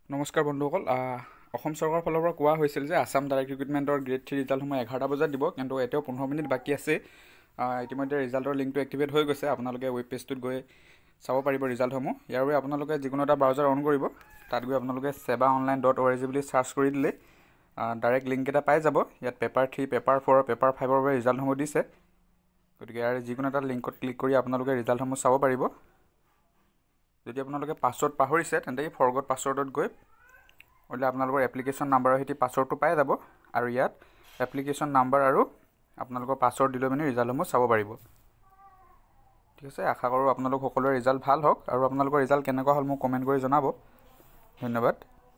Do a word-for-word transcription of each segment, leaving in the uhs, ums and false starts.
নমস্কাৰ বন্ধুসকল অসম চৰকাৰৰ ফালৰ পৰা কোৱা হৈছিল যে আসাম ডাইৰেক্ট ৰিক্ৰুটমেণ্টৰ গ্ৰেড থ্ৰী ৰিজাল্টসমূহ এঘাৰটা বজাত দিব, কিন্তু এতিয়াও পোন্ধৰ মিনিট বাকী আছে। ইতিমধ্যে ৰিজাল্টৰ লিংকটো এক্টিভেট হৈ গৈছে। আপোনালোকে ৱেব পেজটোত গৈ চাব পাৰিব ৰিজাল্টসমূহ। ইয়াৰ বাবে আপোনালোকে যিকোনো এটা ব্ৰাউজাৰ অন কৰিব, তাত গৈ আপোনালোকে Sewa online dot O' R G বুলি চাৰ্চ কৰি দিলে ডাইৰেক্ট লিংক এটা পাই যাব। ইয়াত paper three paper four paper ফাইভৰ বাবে ৰিজাল্টসমূহ দিছে। গতিকে ইয়াৰ যিকোনো এটা লিংকত ক্লিক কৰি আপোনালোকে ৰিজাল্টসমূহ চাব পাৰিব। যদি আপোনালোকে পাছৱৰ্ড পাহৰিছে তেন্তে এই ফৰগট পাছৱৰ্ডত গৈ ওলাই আপোনালোকৰ এপ্লিকেশ্যন নাম্বাৰৰ সৈতে পাছৱৰ্ডটো পাই যাব, আৰু ইয়াত এপ্লিকেশ্যন নাম্বাৰ আৰু আপোনালোকৰ পাছৱৰ্ড দিলৈ মানে ৰিজাল্টসমূহ চাব পাৰিব। ঠিক আছে, আশা কৰোঁ আপোনালোক সকলোৰে ৰিজাল্ট ভাল হওক, আৰু আপোনালোকৰ ৰিজাল্ট কেনেকুৱা হ'ল মোক কমেণ্ট কৰি জনাব। ধন্যবাদ।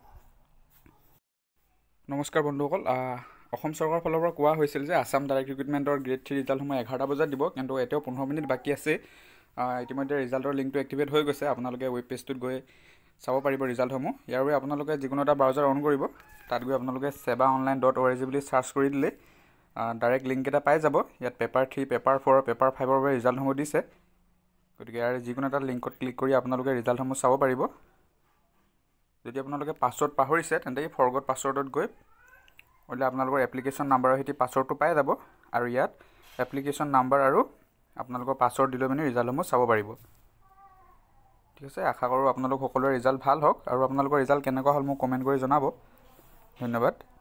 নমস্কাৰ বন্ধুসকল, অসম চৰকাৰৰ ফালৰ পৰা কোৱা হৈছিল যে আসাম ডাইৰেক্ট ৰিক্ৰুটমেণ্টৰ গ্ৰেড থ্ৰী ৰিজাল্টসমূহ এঘাৰটা বজাত দিব, কিন্তু এতিয়াও পোন্ধৰ মিনিট বাকী আছে। ইতিমধ্যে ৰিজাল্টৰ লিংকটো এক্টিভেট হৈ গৈছে। আপোনালোকে ৱেব পেজটোত গৈ চাব পাৰিব ৰিজাল্টসমূহ। ইয়াৰ বাবে আপোনালোকে যিকোনো এটা ব্ৰাউজাৰ অন কৰিব, তাত গৈ আপোনালোকে Sewa online dot O' R G বুলি চাৰ্চ কৰি দিলে ডাইৰেক্ট লিংক এটা পাই যাব। ইয়াত paper three paper four paper ফাইভৰ বাবে ৰিজাল্টসমূহ দিছে। গতিকে ইয়াৰ যিকোনো এটা লিংকত ক্লিক কৰি আপোনালোকে ৰিজাল্টসমূহ চাব পাৰিব। যদি আপোনালোকে পাছৱৰ্ড পাহৰিছে তেন্তে এই ফৰগট পাছৱৰ্ডত গৈ ওলাই আপোনালোকৰ এপ্লিকেশ্যন নাম্বাৰৰ সৈতে পাছৱৰ্ডটো পাই যাব, আৰু ইয়াত এপ্লিকেশ্যন নাম্বাৰ আৰু আপোনালোকৰ পাছৱৰ্ড দিলৈ মানে ৰিজাল্টসমূহ চাব পাৰিব। ঠিক আছে, আশা কৰোঁ আপোনালোক সকলোৰে ৰিজাল্ট ভাল হওক, আৰু আপোনালোকৰ ৰিজাল্ট কেনেকুৱা হ'ল মোক কমেণ্ট কৰি জনাব। ধন্যবাদ।